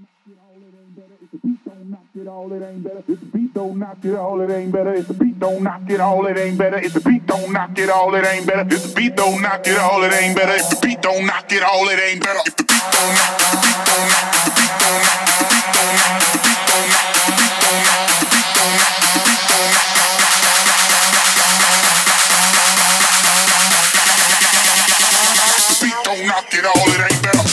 all, it ain't better. If the beat don't knock it all, it ain't better. If the beat don't knock it all, it ain't better. If the beat don't knock it all, it ain't better. If the beat don't knock it all, it ain't better. If the beat don't knock it all, it ain't better. If the beat don't knock, the beat don't knock, the beat don't knock, the beat don't knock, the beat don't knock, the beat don't knock, the beat don't knock, the beat don't knock. The beat don't knock it all, it ain't better.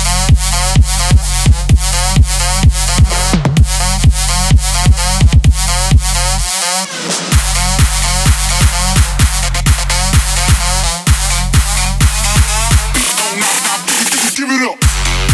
Give it up.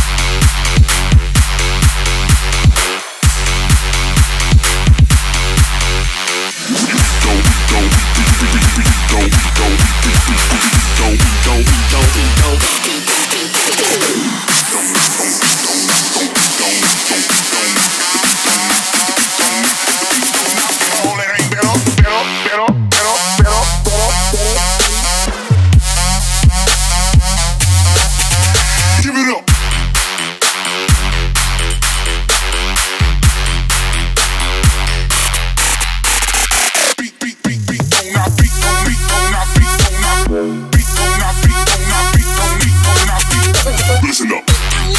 Listen up.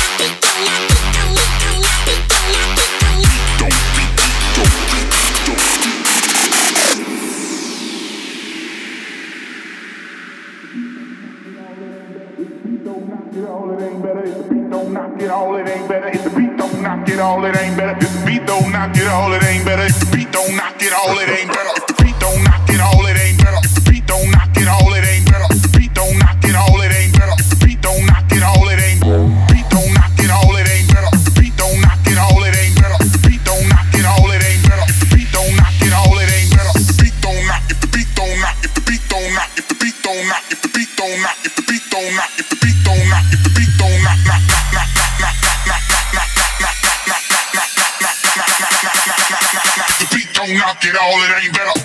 Don't knock it all, it ain't better. If the beat don't knock it all, it ain't better. If the beat don't knock it all, it ain't better. If the beat don't knock it all, it ain't better. If the beat don't knock it all, it ain't better. If the beat don't knock it all, it ain't better. If the beat don't knock it all, it ain't better. If the beat don't knock it all, it ain't better. If the beat don't knock it all, it ain't better. Beat don't knock it all, it ain't better. If the beat don't knock it all, it ain't better. If the beat don't knock it all, it ain't better. If the beat don't knock it all, it ain't better. If the beat don't knock, if the beat don't knock, if the beat don't knock, if the beat don't knock, if the beat don't knock, if the beat don't knock, if the beat don't knock, if the beat don't knock, knock, knock, knock, knock, knock, knock, knock, knock, knock, knock, the beat don't knock it all, it ain't better.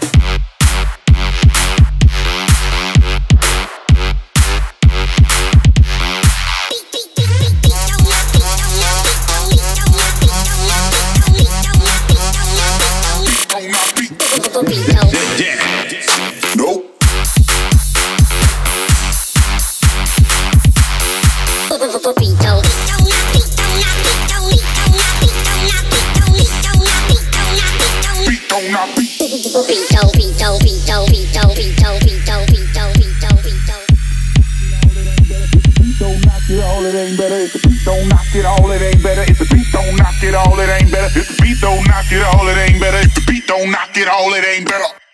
Nope. It ain't better. If the beat don't knock it all, it ain't better. If the beat don't knock it all, it ain't better. If the beat don't knock it all, it ain't better. If the beat don't knock it all, it ain't better.